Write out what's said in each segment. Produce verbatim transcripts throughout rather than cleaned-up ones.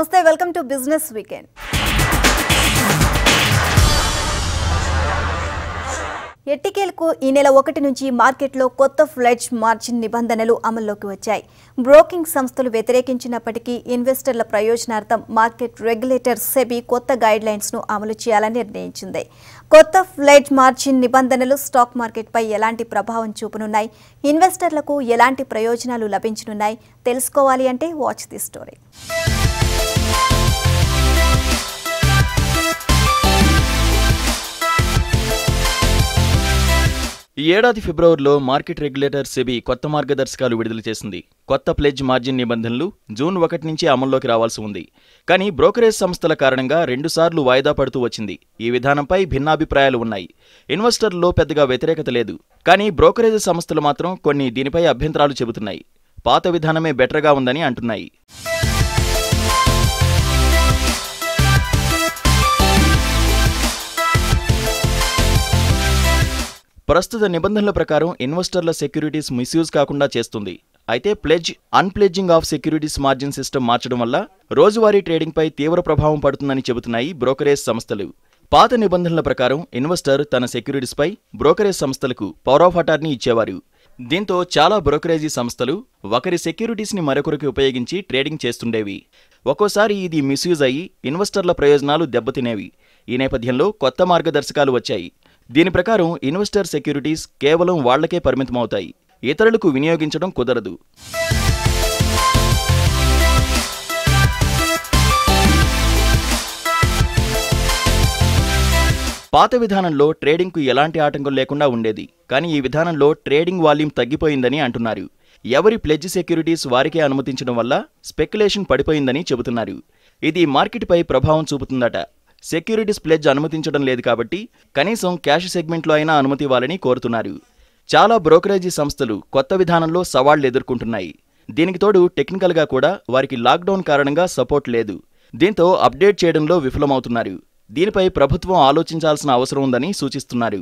నమస్తే, welcome to business weekend. ఎట్టికేలకు ఈ నెల ఒకటి నుంచి మార్కెట్లో కొత్త ఫ్లెడ్జ్ మార్జిన్ నిబంధనలు అమల్లోకి వచ్చాయి. బ్రోకింగ్ సంస్థలు వ్యతిరేకించినప్పటికీ ఇన్వెస్టర్ల ప్రయోజనార్థం మార్కెట్ రెగ్యులేటర్ సెబీ కొత్త గైడ్ లైన్స్ ను అమలు చేయాలని నిర్ణయించింది. కొత్త ఫ్లెడ్జ్ మార్జిన్ నిబంధనలు స్టాక్ మార్కెట్పై ఎలాంటి ప్రభావం చూపనున్నాయి, ఇన్వెస్టర్లకు ఎలాంటి ప్రయోజనాలు లభించనున్నాయి తెలుసుకోవాలి అంటే వాచ్ ది స్టోరీ. ఈ ఏడాది ఫిబ్రవరిలో మార్కెట్ రెగ్యులేటర్ సెబీ కొత్త మార్గదర్శకాలు విడుదల చేసింది. కొత్త ప్లెడ్జ్ మార్జిన్ నిబంధనలు జూన్ ఒకటి నుంచి అమల్లోకి రావాల్సి ఉంది. కానీ బ్రోకరేజ్ సంస్థల కారణంగా రెండుసార్లు వాయిదా పడుతూ వచ్చింది. ఈ విధానంపై భిన్నాభిప్రాయాలు ఉన్నాయి. ఇన్వెస్టర్లలో పెద్దగా వ్యతిరేకత లేదు. కానీ బ్రోకరేజ్ సంస్థలు మాత్రం కొన్ని దీనిపై అభ్యంతరాలు చెబుతున్నాయి. పాత విధానమే బెటర్గా ఉందని అంటున్నాయి. ప్రస్తుత నిబంధనల ప్రకారం ఇన్వెస్టర్ల సెక్యూరిటీస్ మిస్యూజ్ కాకుండా చేస్తుంది. అయితే pledge unpledging of securities margin system మార్చడం వల్ల రోజువారీ ట్రేడింగ్పై తీవ్ర ప్రభావం పడుతుందని చెబుతున్నాయి బ్రోకరేజ్ సంస్థలు. పాత నిబంధనల ప్రకారం ఇన్వెస్టర్ తన సెక్యూరిటీస్పై బ్రోకరేజ్ సంస్థలకు పవర్ ఆఫ్ అటార్నీ ఇచ్చేవారు. దీంతో చాలా బ్రోకరేజీ సంస్థలు ఒకరి సెక్యూరిటీస్ని మరొకరికి ఉపయోగించి ట్రేడింగ్ చేస్తుండేవి. ఒక్కోసారి ఇది మిస్యూజ్ అయ్యి ఇన్వెస్టర్ల ప్రయోజనాలు దెబ్బతినేవి. ఈ నేపథ్యంలో కొత్త మార్గదర్శకాలు వచ్చాయి. దీని ప్రకారం ఇన్వెస్టర్ సెక్యూరిటీస్ కేవలం వాళ్లకే పరిమితమవుతాయి, ఇతరులకు వినియోగించడం కుదరదు. పాత విధానంలో ట్రేడింగ్కు ఎలాంటి ఆటంకం లేకుండా ఉండేది. కానీ ఈ విధానంలో ట్రేడింగ్ వాల్యూమ్ తగ్గిపోయిందని అంటున్నారు. ఎవరి ప్లెడ్జ్ సెక్యూరిటీస్ వారికే అనుమతించడం వల్ల స్పెక్యులేషన్ పడిపోయిందని చెబుతున్నారు. ఇది మార్కెట్పై ప్రభావం చూపుతుందట. సెక్యూరిటీస్ ప్లెడ్జ్ అనుమతించడం లేదు కాబట్టి కనీసం క్యాష్ సెగ్మెంట్లో అయినా అనుమతి ఇవ్వాలని కోరుతున్నారు. చాలా బ్రోకరేజీ సంస్థలు కొత్త విధానంలో సవాళ్లు ఎదుర్కొంటున్నాయి. దీనికి తోడు టెక్నికల్గా కూడా వారికి లాక్డౌన్ కారణంగా సపోర్ట్ లేదు. దీంతో అప్డేట్ చేయడంలో విఫలమవుతున్నారు. దీనిపై ప్రభుత్వం ఆలోచించాల్సిన అవసరం ఉందని సూచిస్తున్నారు.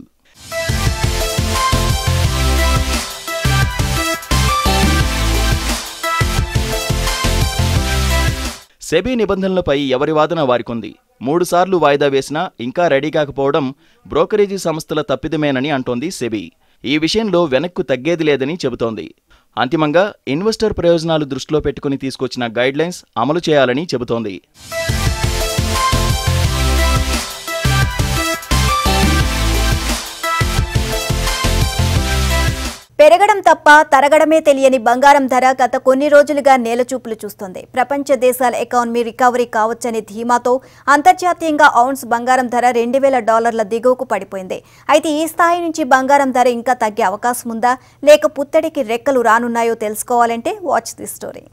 సెబీ నిబంధనలపై ఎవరి వాదన వారికొంది. మూడుసార్లు వాయిదా వేసినా ఇంకా రెడీ కాకపోవడం బ్రోకరేజీ సంస్థల తప్పిదమేనని అంటోంది సెబీ. ఈ విషయంలో వెనక్కు తగ్గేది లేదని చెబుతోంది. అంతిమంగా ఇన్వెస్టర్ ప్రయోజనాలు దృష్టిలో పెట్టుకుని తీసుకొచ్చిన గైడ్లైన్స్ అమలు చేయాలని చెబుతోంది. పెరగడం తప్ప తరగడమే తెలియని బంగారం ధర గత కొన్ని రోజులుగా నేలచూపులు చూస్తోంది. ప్రపంచ దేశాల ఎకానమీ రికవరీ కావచ్చనే ధీమాతో అంతర్జాతీయంగా ఔన్స్ బంగారం ధర రెండు వేల డాలర్ల దిగువకు పడిపోయింది. అయితే ఈ స్థాయి నుంచి బంగారం ధర ఇంకా తగ్గే అవకాశం ఉందా, లేక పుత్తడికి రెక్కలు రానున్నాయో తెలుసుకోవాలంటే watch the story.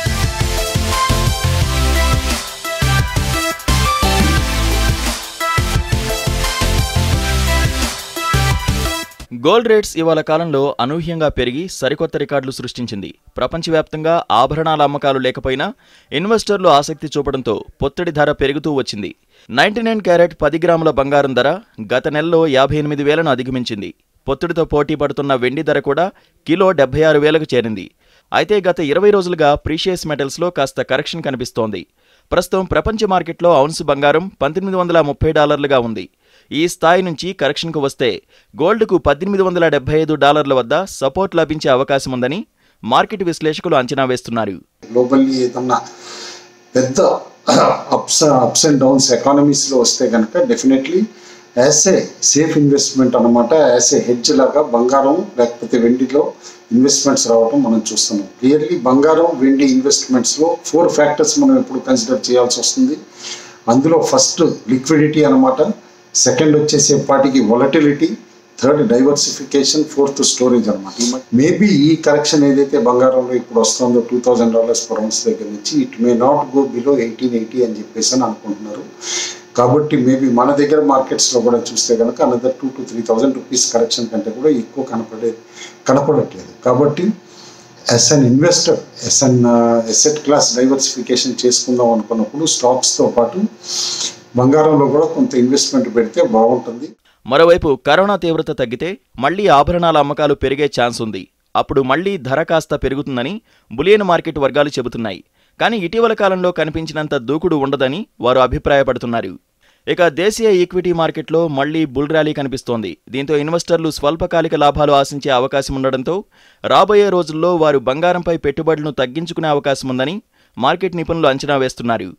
Gold rates ఇవాళ కాలంలో అనూహ్యంగా పెరిగి సరికొత్త రికార్డులు సృష్టించింది. ప్రపంచవ్యాప్తంగా ఆభరణాల అమ్మకాలు లేకపోయినా ఇన్వెస్టర్లు ఆసక్తి చూపడంతో పొత్తడి ధర పెరుగుతూ వచ్చింది. నైన్టీ నైన్ క్యారెట్ పది గ్రాముల బంగారం ధర గత నెలలో యాభై ఎనిమిది వేలను అధిగమించింది. పొత్తిడితో పోటీ పడుతున్న వెండి ధర కూడా కిలో డెబ్బై ఆరు వేలకు చేరింది. అయితే గత ఇరవై రోజులుగా ప్రీషియస్ మెటల్స్లో కాస్త కరెక్షన్ కనిపిస్తోంది. ప్రస్తుతం ప్రపంచ మార్కెట్లో ఔన్స్ బంగారం పంతొమ్మిది వందల ముప్పై డాలర్లుగా ఉంది. ఈ స్థాయి నుంచి కరెక్షన్కు వస్తే గోల్డ్కు పద్దెనిమిది వందల డెబ్బై ఐదు డాలర్ల వద్ద సపోర్ట్ లభించే అవకాశం ఉందని మార్కెట్ విశ్లేషకులు అంచనా వేస్తున్నారు. గ్లోబల్లీ ఏదన్నా పెద్ద అప్స్ అప్స్ అండ్ డౌన్స్ ఎకానమీస్లో వస్తే కనుక definitely as a safe investment అనమాట, యాజ్ ఏ హెడ్జ్ లాగా బంగారం లేకపోతే వెండిలో ఇన్వెస్ట్మెంట్స్ రావడం మనం చూస్తున్నాం. క్లియర్లీ బంగారం వెండి ఇన్వెస్ట్మెంట్స్లో ఫోర్ ఫ్యాక్టర్స్ మనం ఎప్పుడు కన్సిడర్ చేయాల్సి వస్తుంది. అందులో ఫస్ట్ లిక్విడిటీ అనమాట, సెకండ్ వచ్చేసి పాటికి volatility, third diversification, fourth storage అనమాట. మేబీ ఈ కరెక్షన్ ఏదైతే బంగారంలో ఇప్పుడు వస్తుందో two thousand dollars per ounce దగ్గర నుంచి it may not go below eighteen eighty అని చెప్పేసి అని అనుకుంటున్నారు. కాబట్టి మేబీ మన దగ్గర మార్కెట్స్లో కూడా చూస్తే కనుక another two to three thousand rupees correction కంటే కూడా ఎక్కువ కనపడే కనపడట్లేదు. కాబట్టి as an investor, as an asset class diversification చేసుకుందాం అనుకున్నప్పుడు స్టాక్స్తో పాటు బంగారంలో కూడా కొంత ఇన్వెస్ట్మెంట్ పెడితే బాగుంటుంది. మరోవైపు కరోనా తీవ్రత తగ్గితే మళ్లీ ఆభరణాల అమ్మకాలు పెరిగే ఛాన్స్ ఉంది. అప్పుడు మళ్లీ ధర కాస్త పెరుగుతుందని బులియన్ మార్కెట్ వర్గాలు చెబుతున్నాయి. కానీ ఇటీవల కాలంలో కనిపించినంత దూకుడు ఉండదని వారు అభిప్రాయపడుతున్నారు. ఇక దేశీయ ఈక్విటీ మార్కెట్లో మళ్లీ బుల్ ర్యాలీ కనిపిస్తోంది. దీంతో ఇన్వెస్టర్లు స్వల్పకాలిక లాభాలు ఆశించే అవకాశం ఉండడంతో రాబోయే రోజుల్లో వారు బంగారంపై పెట్టుబడులను తగ్గించుకునే అవకాశం ఉందని మార్కెట్ నిపుణులు అంచనా వేస్తున్నారు.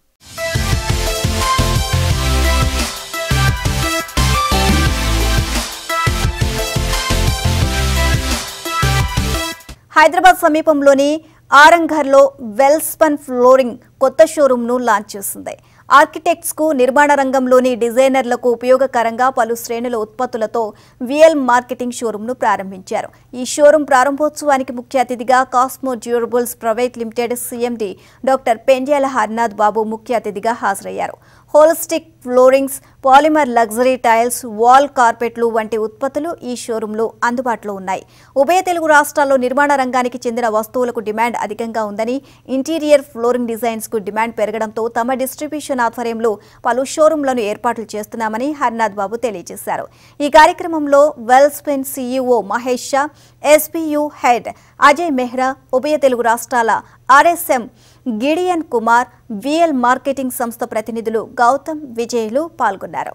హైదరాబాద్ సమీపంలోని ఆరంఘర్లో వెల్స్పన్ ఫ్లోరింగ్ కొత్త షోరూంను లాంచ్ చేసింది. ఆర్కిటెక్ట్స్కు నిర్మాణ రంగంలోని డిజైనర్లకు ఉపయోగకరంగా పలు శ్రేణుల ఉత్పత్తులతో విఎల్ మార్కెటింగ్ షోరూంను ప్రారంభించారు. ఈ షోరూం ప్రారంభోత్సవానికి ముఖ్య అతిథిగా Cosmo Durables private limited CMD doctor Pendyala Harnath Babu ముఖ్య అతిథిగా హాజరయ్యారు. Holistic floorings, polymer luxury tiles, wall కార్పెట్లు వంటి ఉత్పత్తులు ఈ షోరూంలో అందుబాటులో ఉన్నాయి. ఉభయ తెలుగు రాష్ట్రాల్లో నిర్మాణ రంగానికి చెందిన వస్తువులకు డిమాండ్ అధికంగా ఉందని, ఇంటీరియర్ ఫ్లోరింగ్ డిజైన్స్ కు డిమాండ్ పెరగడంతో తమ డిస్ట్రిబ్యూషన్ ఆధ్వర్యంలో పలు షోరూంలను ఏర్పాట్లు చేస్తున్నామని హర్నాథ్ బాబు తెలియజేశారు. ఈ కార్యక్రమంలో Welspun CEO Mahesh Shah, SBU head Ajay Mehra, ఉభయ తెలుగు రాష్ట్రాల RSM Gideon Kumar, VL marketing సంస్థ ప్రతినిధులు గౌతమ్, విజయ్లు పాల్గొన్నారు.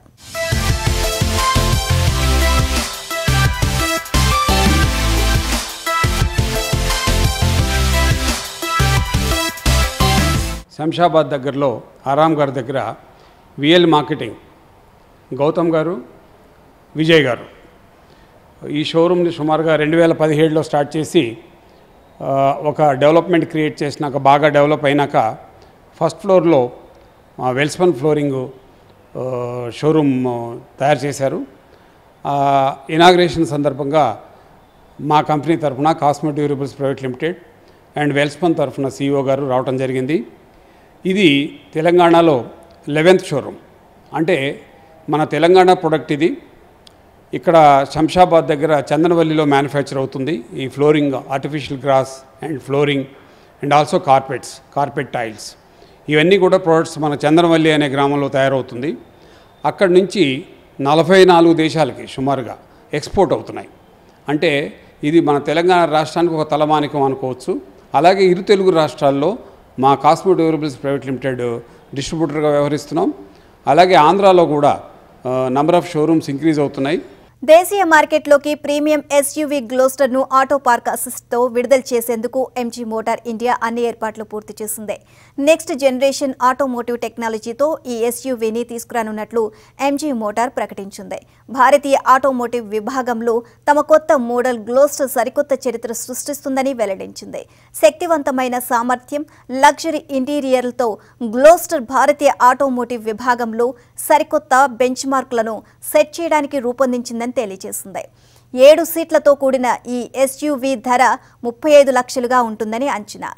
శంషాబాద్ దగ్గరలో ఆరామ్ గారి దగ్గర విఎల్ మార్కెటింగ్ గౌతమ్ గారు, విజయ్ గారు ఈ షోరూమ్ని సుమారుగా రెండు వేల పదిహేడులో స్టార్ట్ చేసి ఒక డెవలప్మెంట్ క్రియేట్ చేసినాక బాగా డెవలప్ అయినాక ఫస్ట్ ఫ్లోర్లో వెల్స్పన్ ఫ్లోరింగ్ షోరూమ్ తయారు చేశారు. ఇనాగ్రేషన్ సందర్భంగా మా కంపెనీ తరఫున Cosmo Durables private limited and Welspun తరఫున సీఈఓ గారు రావటం జరిగింది. ఇది తెలంగాణలో లెవెన్త్ షోరూమ్. అంటే మన తెలంగాణ ప్రొడక్ట్ ఇది. ఇక్కడ శంషాబాద్ దగ్గర చందనవల్లిలో మ్యానుఫ్యాక్చర్ అవుతుంది ఈ flooring, artificial grass and flooring and also carpets, carpet tiles, ఇవన్నీ కూడా ప్రొడక్ట్స్ మన చందనవల్లి అనే గ్రామంలో తయారవుతుంది. అక్కడి నుంచి నలభై నాలుగు దేశాలకి సుమారుగా ఎక్స్పోర్ట్ అవుతున్నాయి. అంటే ఇది మన తెలంగాణ రాష్ట్రానికి ఒక తలమానికం అనుకోవచ్చు. అలాగే ఇరు తెలుగు రాష్ట్రాల్లో మా కాస్మో డ్యూరబుల్స్ ప్రైవేట్ లిమిటెడ్ డిస్ట్రిబ్యూటర్గా వ్యవహరిస్తున్నాం. అలాగే ఆంధ్రాలో కూడా నంబర్ ఆఫ్ షోరూమ్స్ ఇంక్రీజ్ అవుతున్నాయి. దేశీయ మార్కెట్లోకి ప్రీమియం ఎస్యూవీ గ్లోస్టర్ ను ఆటో పార్క్ అసిస్ట్తో విడుదల చేసేందుకు ఎంజీ మోటార్ ఇండియా అన్ని ఏర్పాట్లు పూర్తి చేసింది. నెక్స్ట్ జనరేషన్ ఆటోమోటివ్ టెక్నాలజీతో ఈ ఎస్యూవీని తీసుకురానున్నట్లు ఎంజీ మోటార్ ప్రకటించింది. భారతీయ ఆటోమోటివ్ విభాగంలో తమ కొత్త మోడల్ గ్లోస్టర్ సరికొత్త చరిత్ర సృష్టిస్తుందని వెల్లడించింది. శక్తివంతమైన సామర్థ్యం, లగ్జరీ ఇంటీరియర్లతో గ్లోస్టర్ భారతీయ ఆటోమోటివ్ విభాగంలో సరికొత్త బెంచ్ మార్క్లను సెట్ చేయడానికి రూపొందించిందని తెలియజేసింది. ఏడు సీట్లతో కూడిన ఈ ఎస్యూవీ ధర ముప్పై ఐదు లక్షలుగా ఉంటుందని అంచనా.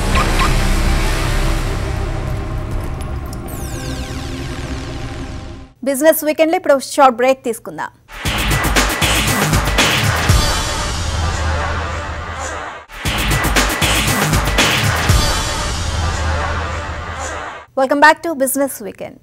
బిజినెస్ వీకెండ్ లో ఇప్పుడు షార్ట్ బ్రేక్ తీసుకుందాం. Welcome back to business weekend.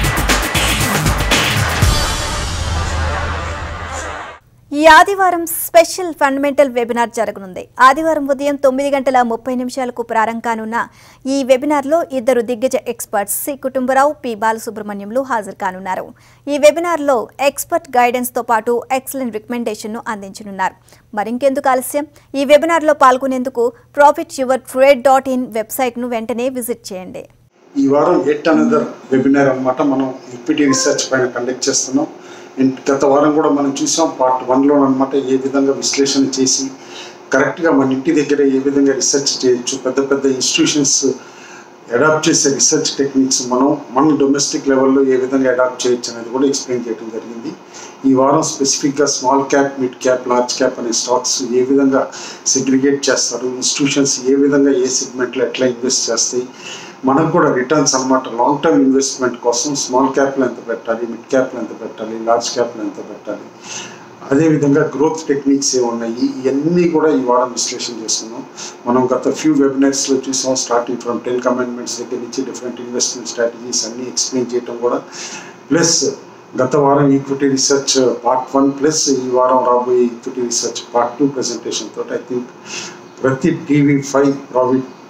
ఈ ఆదివారం స్పెషల్ ఫండమెంటల్ వెబినార్ జరగనుంది. ఆదివారం ఉదయం తొమ్మిది గంటల ముప్పై నిమిషాలకు ప్రారంభం కానున్న ఈ వెబినార్లో ఇద్దరు దిగ్గజ ఎక్స్పర్ట్స్ సి కుటుంబరావు, పి బాలసుబ్రహ్మణ్యంలు హాజరు కానున్నారు. ఈ వెబినార్లో ఎక్స్పర్ట్ గైడెన్స్తో పాటు ఎక్సలెంట్ రికమెండేషన్ను అందించనున్నారు. మరింకెందుకు ఆలస్యం, ఈ వెబినార్లో పాల్గొనేందుకు profit your trade dot in వెబ్సైట్ను వెంటనే విజిట్ చేయండి. ఈ వారం ఎట్ అనదర్ వెబినార్ అన్నమాట మనం ఈక్విటీ రీసెర్చ్ పైన కండక్ట్ చేస్తున్నాం. గత వారం కూడా మనం చూసాం పార్ట్ వన్లో అనమాట ఏ విధంగా విశ్లేషణ చేసి కరెక్ట్గా మన ఇంటి దగ్గర ఏ విధంగా రీసెర్చ్ చేయొచ్చు, పెద్ద పెద్ద ఇన్స్టిట్యూషన్స్ అడాప్ట్ చేసే రీసెర్చ్ టెక్నిక్స్ మనం మన డొమెస్టిక్ లెవెల్లో ఏ విధంగా అడాప్ట్ చేయొచ్చు అనేది కూడా ఎక్స్ప్లెయిన్ చేయడం జరిగింది. ఈ వారం స్పెసిఫిక్గా small cap, mid cap, large cap అనే స్టాక్స్ ఏ విధంగా సెగ్రిగేట్ చేస్తారు, ఇన్స్టిట్యూషన్స్ ఏ విధంగా ఏ సెగ్మెంట్లో ఎట్లా ఇన్వెస్ట్ చేస్తాయి, మనకు కూడా రిటర్న్స్ అన్నమాట లాంగ్ టర్మ్ ఇన్వెస్ట్మెంట్ కోసం స్మాల్ క్యాప్లో ఎంత పెట్టాలి, మిడ్ క్యాప్లో ఎంత పెట్టాలి, లార్జ్ క్యాప్లో ఎంత పెట్టాలి, అదేవిధంగా గ్రోత్ టెక్నిక్స్ ఏ ఉన్నాయి, ఇవన్నీ కూడా ఈ వారం విశ్లేషణ చేస్తున్నాం. మనం గత ఫ్యూ వెబినార్స్లో చూసాం, స్టార్టింగ్ ఫ్రమ్ టెన్ కమాండ్మెంట్స్ దగ్గర నుంచి డిఫరెంట్ ఇన్వెస్ట్మెంట్ స్ట్రాటజీస్ అన్నీ ఎక్స్ప్లెయిన్ చేయడం కూడా, ప్లస్ గత వారం equity research part one plus ఈ వారం రాబోయే equity research part two presentation తోటి ఐ థింక్ ప్రతి TV five profit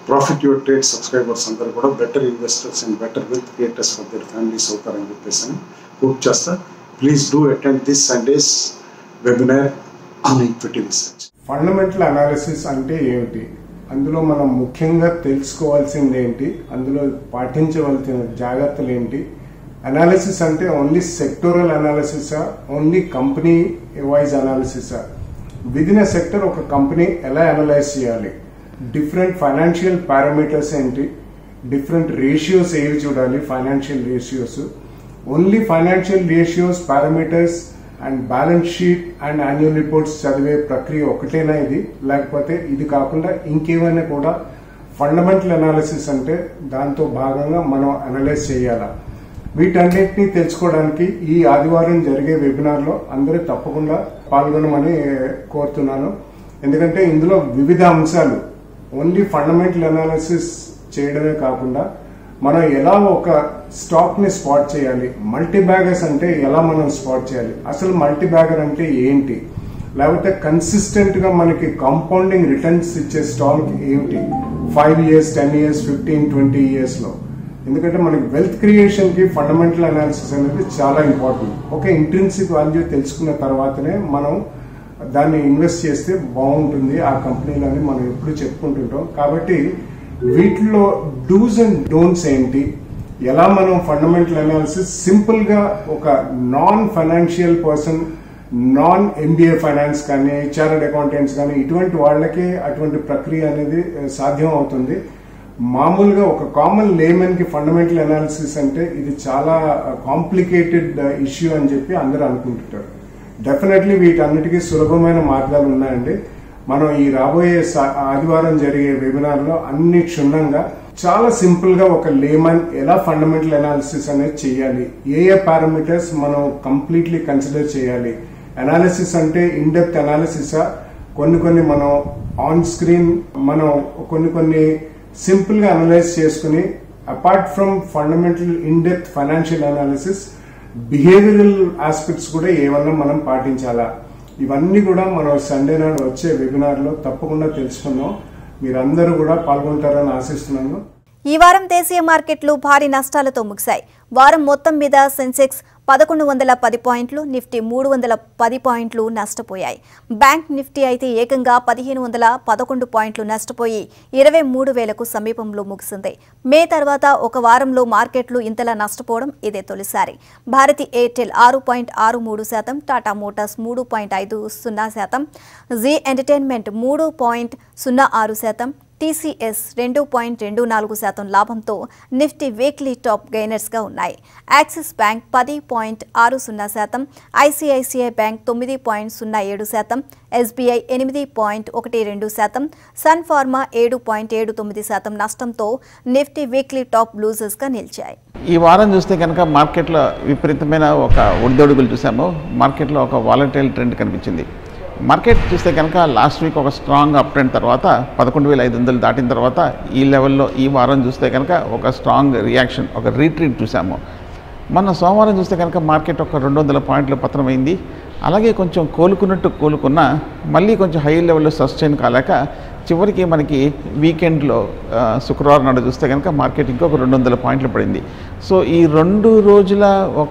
profit your trade subscribers అందరూ కూడా better investors and better wealth creators for their families అవుతారని చెప్పేసి అని హోప్ చేస్తా. Please do attend this Sunday's webinar on equity research. Fundamental analysis అంటే ఏమిటి, అందులో మనం ముఖ్యంగా తెలుసుకోవాల్సింది ఏంటి, అందులో పాటించవలసిన జాగ్రత్తలు ఏంటి, అనాలిసిస్ అంటే ఓన్లీ సెక్టోరల్ అనాలిసిసా, ఓన్లీ కంపెనీ వైజ్ అనాలిసిసా, విదిన్ ఎ సెక్టర్ ఒక కంపెనీ ఎలా అనలైజ్ చేయాలి, డిఫరెంట్ ఫైనాన్షియల్ పారామీటర్స్ ఏంటి, డిఫరెంట్ రేషియోస్ ఏవి చూడాలి, financial ratios, only financial ratios parameters and balance sheet and annual reports చదివే ప్రక్రియ ఒకటేనా ఇది, లేకపోతే ఇది కాకుండా ఇంకేమైనా కూడా ఫండమెంటల్ అనాలిసిస్ అంటే దాంతో భాగంగా మనం అనలైజ్ చేయాలా, వీటన్నిటిని తెలుసుకోవడానికి ఈ ఆదివారం జరిగే వెబినార్లో అందరూ తప్పకుండా పాల్గొనమని కోరుతున్నాను. ఎందుకంటే ఇందులో వివిధ అంశాలు, ఓన్లీ ఫండమెంటల్ అనాలిసిస్ చేయడమే కాకుండా మనం ఎలా ఒక స్టాక్ ని స్పాట్ చేయాలి, మల్టీ బ్యాగర్స్ అంటే ఎలా మనం స్పాట్ చేయాలి, అసలు మల్టీ బ్యాగర్ అంటే ఏంటి, లేకపోతే కన్సిస్టెంట్ గా మనకి కాంపౌండింగ్ రిటర్న్స్ ఇచ్చే స్టాక్ ఏమిటి five years ten years fifteen twenty years లో. ఎందుకంటే మనకి వెల్త్ క్రియేషన్ కి ఫండమెంటల్ అనాలిసిస్ అనేది చాలా ఇంపార్టెంట్. ఒక ఇంట్రిన్సిక్ వాల్యూ తెలుసుకున్న తర్వాతనే మనం దాన్ని ఇన్వెస్ట్ చేస్తే బాగుంటుంది ఆ కంపెనీలని మనం ఎప్పుడు చెప్పుకుంటుంటాం. కాబట్టి వీటిలో డూస్ అండ్ డోంట్స్ ఏంటి, ఎలా మనం ఫండమెంటల్ అనాలిసిస్ సింపుల్ గా ఒక non financial person, non MBA finance కానీ చార్టర్డ్ అకౌంటెంట్స్ కానీ ఇటువంటి వాళ్ళకే అటువంటి ప్రక్రియ అనేది సాధ్యం అవుతుంది. మామూలుగా ఒక కామన్ లేమెన్ కి ఫండమెంటల్ అనాలిసిస్ అంటే ఇది చాలా కాంప్లికేటెడ్ ఇష్యూ అని చెప్పి అందరూ అనుకుంటుంటారు. డెఫినెట్లీ వీటన్నిటికీ సులభమైన మార్గాలు ఉన్నాయండి. మనం ఈ రాబోయే ఆదివారం జరిగే వెబినార్ లో అన్ని క్షుణ్ణంగా చాలా సింపుల్ గా ఒక లేమన్ ఎలా ఫండమెంటల్ అనాలిసిస్ అనేది చేయాలి, ఏ ఏ పారామీటర్స్ మనం కంప్లీట్లీ కన్సిడర్ చేయాలి, అనాలిసిస్ అంటే ఇన్ డెప్త్ అనాలిసిసా, కొన్ని కొన్ని మనం ఆన్ స్క్రీన్ మనం కొన్ని కొన్ని సింపుల్ గా అనలైజ్ చేసుకుని apart from fundamental in depth financial analysis behavioural aspects కూడా ఏమన్నా మనం పాటించాలా, ఇవన్నీ కూడా మనం సండే నాడు వచ్చే వెబినార్ లో తప్పకుండా తెలుసుకుందాం. మీరందరూ కూడా పాల్గొంటారని ఆశిస్తున్నాను. ఈ వారం దేశీయ మార్కెట్లు భారీ నష్టాలతో ముగిశాయి. వారం మొత్తం మీద సెన్సెక్స్ పదకొండు వందల పది పాయింట్లు, నిఫ్టీ మూడు వందల పది పాయింట్లు నష్టపోయాయి. బ్యాంక్ నిఫ్టీ అయితే ఏకంగా పదిహేను వందల పదకొండు పాయింట్లు నష్టపోయి ఇరవై మూడు వేలకు సమీపంలో ముగిసింది. మే తర్వాత ఒక వారంలో మార్కెట్లు ఇంతలా నష్టపోవడం ఇదే తొలిసారి. భారతి ఎయిర్టెల్ ఆరు పాయింట్ ఆరు మూడు శాతం, టాటా మోటార్స్ మూడు పాయింట్ ఐదు సున్నా శాతం, జీ ఎంటర్టైన్మెంట్ మూడు పాయింట్ సున్నా ఆరు శాతం, టీసీఎస్ రెండు పాయింట్ రెండు నాలుగు శాతం లాభంతో నిఫ్టీ వీక్లీ టాప్ గెయినర్స్గా ఉన్నాయి. యాక్సిస్ బ్యాంక్ పది పాయింట్ ఆరు సున్నా శాతం, ఐసిఐసిఐ బ్యాంక్ తొమ్మిది పాయింట్ సున్నా ఏడు శాతం, ఎస్బీఐ ఎనిమిది పాయింట్ ఒకటి రెండు శాతం, సన్ ఫార్మా ఏడు పాయింట్ ఏడు తొమ్మిది శాతం నష్టంతో నిఫ్టీ వీక్లీ టాప్ లూజర్స్గా నిలిచాయి. ఈ వారం చూస్తే కనుక మార్కెట్లో విపరీతమైన ఒక ఒడిదొడుగులు చూసాము. మార్కెట్లో ఒక వాలటైల్ ట్రెండ్ కనిపించింది. మార్కెట్ చూస్తే కనుక లాస్ట్ వీక్ ఒక స్ట్రాంగ్ అప్ ట్రెండ్ తర్వాత పదకొండు వేల ఐదు వందలు దాటిన తర్వాత ఈ లెవెల్లో ఈ వారం చూస్తే కనుక ఒక స్ట్రాంగ్ రియాక్షన్, ఒక రీట్రీట్ చూసాము. మొన్న సోమవారం చూస్తే కనుక మార్కెట్ ఒక రెండు వందల పాయింట్లు పతనమైంది. అలాగే కొంచెం కోలుకున్నట్టు కోలుకున్న మళ్ళీ కొంచెం హై లెవెల్లో సస్టైన్ కాలేక చివరికి మనకి వీకెండ్లో శుక్రవారం నాడు చూస్తే కనుక మార్కెట్ ఇంకొక రెండు వందల పాయింట్లు పడింది. సో ఈ రెండు రోజుల ఒక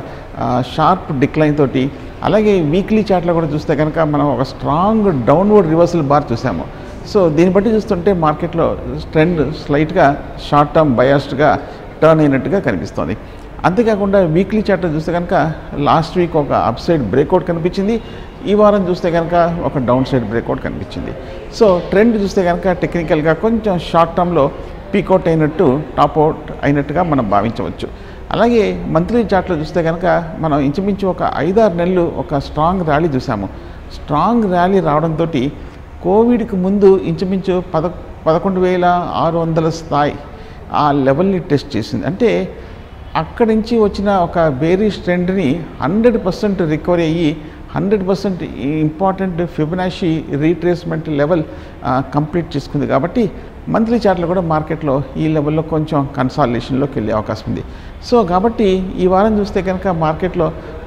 షార్ప్ డిక్లైన్ తోటి అలాగే వీక్లీ చార్ట్లో కూడా చూస్తే కనుక మనం ఒక స్ట్రాంగ్ డౌన్వర్డ్ రివర్సల్ బార్ చూసాము. సో దీన్ని బట్టి చూస్తుంటే మార్కెట్లో ట్రెండ్ స్లైట్గా షార్ట్ టర్మ్ బయాస్డ్గా టర్న్ అయినట్టుగా కనిపిస్తోంది. అంతేకాకుండా వీక్లీ చార్ట్లో చూస్తే కనుక లాస్ట్ వీక్ ఒక అప్ సైడ్ బ్రేక్అవుట్ కనిపించింది. ఈ వారం చూస్తే కనుక ఒక డౌన్ సైడ్ బ్రేక్అవుట్ కనిపించింది. సో ట్రెండ్ చూస్తే కనుక టెక్నికల్గా కొంచెం షార్ట్ టర్మ్లో పీకౌట్ అయినట్టు టాప్ అవుట్ అయినట్టుగా మనం భావించవచ్చు. అలాగే మంత్లీ చార్ట్లో చూస్తే కనుక మనం ఇంచుమించు ఒక ఐదారు నెలలు ఒక స్ట్రాంగ్ ర్యాలీ చూసాము. స్ట్రాంగ్ ర్యాలీ రావడంతో కోవిడ్కి ముందు ఇంచుమించు పద పదకొండు వేల ఆరు వందల స్థాయి ఆ లెవెల్ని టెస్ట్ చేసింది. అంటే అక్కడి నుంచి వచ్చిన ఒక బేరిష్ ట్రెండ్ని హండ్రెడ్ పర్సెంట్ రికవరీ అయ్యి hundred percent important Fibonacci retracement level complete చేసుకుంది. కాబట్టి మంత్లీ చార్ట్లో కూడా మార్కెట్లో ఈ లెవెల్లో కొంచెం కన్సాలిడేషన్లోకి వెళ్ళే అవకాశం ఉంది. సో కాబట్టి ఈ వారం చూస్తే కనుక మార్కెట్లో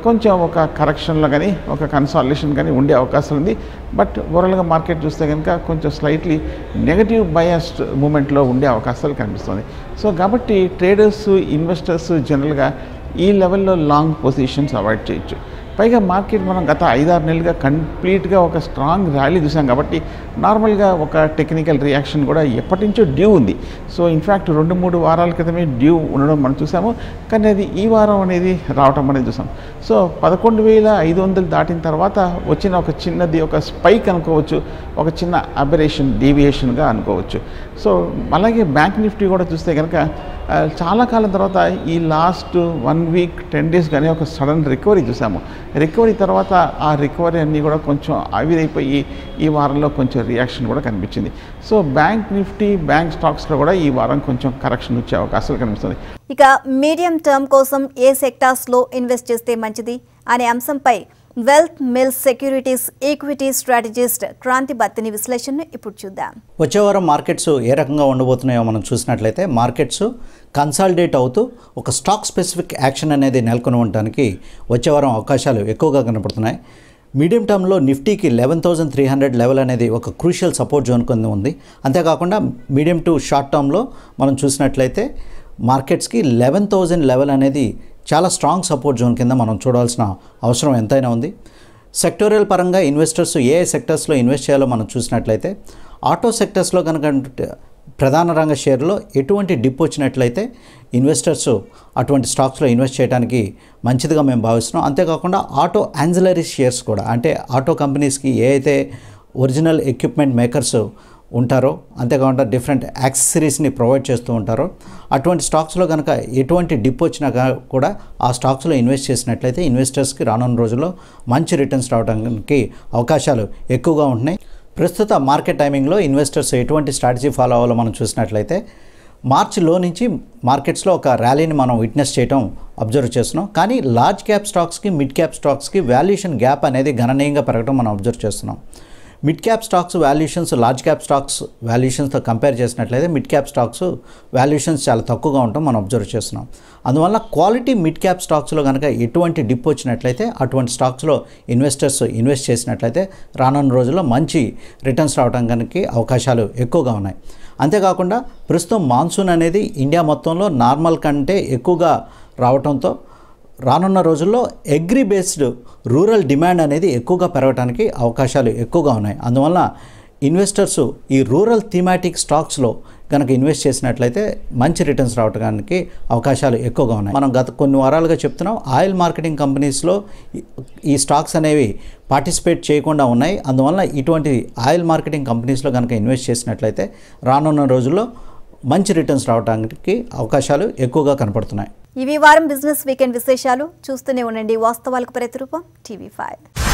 కొంచెం ఒక కరెక్షన్లో కానీ ఒక కన్సాలిడేషన్ కానీ ఉండే అవకాశం ఉంది. బట్ ఓవరాల్గా మార్కెట్ చూస్తే కనుక కొంచెం స్లైట్లీ నెగటివ్ బయాస్డ్ మూమెంట్లో ఉండే అవకాశాలు కనిపిస్తుంది. సో కాబట్టి ట్రేడర్స్ ఇన్వెస్టర్స్ జనరల్గా ఈ లెవెల్లో లాంగ్ పొజిషన్స్ అవాయిడ్ చేయొచ్చు. పైగా మార్కెట్ మనం గత ఐదారు నెలలుగా కంప్లీట్గా ఒక స్ట్రాంగ్ ర్యాలీ చూసాం కాబట్టి నార్మల్గా ఒక టెక్నికల్ రియాక్షన్ కూడా ఎప్పటి నుంచో డ్యూ ఉంది. సో ఇన్ఫ్యాక్ట్ రెండు మూడు వారాల క్రితమే డ్యూ ఉండడం మనం చూసాము. కానీ అది ఈ వారం అనేది రావటం అనేది చూసాం. సో పదకొండు వేల ఐదు వందలు దాటిన తర్వాత వచ్చిన ఒక చిన్నది ఒక స్పైక్ అనుకోవచ్చు, ఒక చిన్న అబరేషన్ డీవియేషన్గా అనుకోవచ్చు. సో అలాగే బ్యాంక్ నిఫ్టీ కూడా చూస్తే కనుక చాలా కాలం తర్వాత ఈ last one week ten days కానీ ఒక సడన్ రికవరీ చూసాము. రికవరీ తర్వాత ఆ రికవరీ అన్నీ కూడా కొంచెం ఆవిరైపోయి ఈ వారంలో కొంచెం రియాక్షన్ కూడా కనిపించింది. సో బ్యాంక్ నిఫ్టీ బ్యాంక్ స్టాక్స్లో కూడా ఈ వారం కొంచెం కరెక్షన్ వచ్చే అవకాశాలు కనిపిస్తుంది. ఇక మీడియం టర్మ్ కోసం ఏ సెక్టార్స్లో ఇన్వెస్ట్ చేస్తే మంచిది అనే అంశంపై Wealth Mills Securities equity strategist Kranthi Battini విశ్లేషణను ఇప్పుడు చూద్దాం. వచ్చే వారం మార్కెట్స్ ఏ రకంగా ఉండబోతున్నాయో మనం చూసినట్లయితే మార్కెట్స్ కన్సాలిడేట్ అవుతూ ఒక స్టాక్ స్పెసిఫిక్ యాక్షన్ అనేది నెలకొని ఉండడానికి వచ్చే వారం అవకాశాలు ఎక్కువగా కనపడుతున్నాయి. మీడియం టర్మ్లో నిఫ్టీకి eleven thousand three hundred level అనేది ఒక క్రూషియల్ సపోర్ట్ జోన్ కింద ఉంది. అంతేకాకుండా మీడియం టు షార్ట్ టర్మ్లో మనం చూసినట్లయితే మార్కెట్స్కి లెవెన్ థౌజండ్ లెవెల్ అనేది చాలా స్ట్రాంగ్ సపోర్ట్ జోన్ కింద మనం చూడాల్సిన అవసరం ఎంతైనా ఉంది. సెక్టోరియల్ పరంగా ఇన్వెస్టర్స్ ఏ ఏ సెక్టర్స్లో ఇన్వెస్ట్ చేయాలో మనం చూసినట్లయితే ఆటో సెక్టర్స్లో కనుక ప్రధాన రంగ షేర్లో ఎటువంటి డిప్ వచ్చినట్లయితే ఇన్వెస్టర్స్ అటువంటి స్టాక్స్లో ఇన్వెస్ట్ చేయడానికి మంచిదిగా మేము భావిస్తున్నాం. అంతేకాకుండా ఆటో యాన్సిలరీ షేర్స్ కూడా, అంటే ఆటో కంపెనీస్కి ఏ అయితే ఒరిజినల్ ఎక్విప్మెంట్ మేకర్స్ ఉంటారో, అంతేకాకుండా డిఫరెంట్ యాక్సెసరీస్ని ప్రొవైడ్ చేస్తూ ఉంటారో అటువంటి స్టాక్స్లో కనుక ఎటువంటి డిప్ వచ్చినా కూడా ఆ స్టాక్స్లో ఇన్వెస్ట్ చేసినట్లయితే ఇన్వెస్టర్స్కి రానున్న రోజుల్లో మంచి రిటర్న్స్ రావడానికి అవకాశాలు ఎక్కువగా ఉంటున్నాయి. ప్రస్తుత మార్కెట్ టైమింగ్లో ఇన్వెస్టర్స్ ఎటువంటి స్ట్రాటజీ ఫాలో అవ్వాలో మనం చూసినట్లయితే మార్చిలో నుంచి మార్కెట్స్లో ఒక ర్యాలీని మనం విట్నెస్ చేయడం అబ్జర్వ్ చేస్తున్నాం. కానీ లార్జ్ క్యాప్ స్టాక్స్కి మిడ్ క్యాప్ స్టాక్స్కి వాల్యుయేషన్ గ్యాప్ అనేది గణనీయంగా పెరగడం మనం అబ్జర్వ్ చేస్తున్నాం. Mid cap stocks valuations large cap stocks వాల్యుయేషన్స్తో కంపేర్ చేసినట్లయితే మిడ్ క్యాప్ స్టాక్స్ వాల్యుయేషన్స్ చాలా తక్కువగా ఉండటం మనం అబ్జర్వ్ చేస్తున్నాం. అందువల్ల క్వాలిటీ మిడ్ క్యాప్ స్టాక్స్లో కనుక ఎటువంటి డిప్ వచ్చినట్లయితే అటువంటి స్టాక్స్లో ఇన్వెస్టర్స్ ఇన్వెస్ట్ చేసినట్లయితే రానున్న రోజుల్లో మంచి రిటర్న్స్ రావడానికి అవకాశాలు ఎక్కువగా ఉన్నాయి. అంతేకాకుండా ప్రస్తుతం మాన్సూన్ అనేది ఇండియా మొత్తంలో నార్మల్ కంటే ఎక్కువగా రావడంతో రానున్న రోజుల్లో అగ్రి బేస్డ్ రూరల్ డిమాండ్ అనేది ఎక్కువగా పెరగడానికి అవకాశాలు ఎక్కువగా ఉన్నాయి. అందువల్ల ఇన్వెస్టర్స్ ఈ రూరల్ థీమాటిక్ స్టాక్స్లో కనుక ఇన్వెస్ట్ చేసినట్లయితే మంచి రిటర్న్స్ రావడానికి అవకాశాలు ఎక్కువగా ఉన్నాయి. మనం గత కొన్ని వారాలుగా చెప్తున్నాం ఆయిల్ మార్కెటింగ్ కంపెనీస్లో ఈ స్టాక్స్ అనేవి పార్టిసిపేట్ చేయకుండా ఉన్నాయి. అందువల్ల ఇటువంటి ఆయిల్ మార్కెటింగ్ కంపెనీస్లో కనుక ఇన్వెస్ట్ చేసినట్లయితే రానున్న రోజుల్లో మంచి రిటర్న్స్ రావడానికి అవకాశాలు ఎక్కువగా కనపడుతున్నాయి. ఇవి వారం బిజినెస్ వీకెండ్ విశేషాలు. చూస్తూనే ఉండండి వాస్తవాలకు ప్రతిరూపం టీవీ ఫైవ్.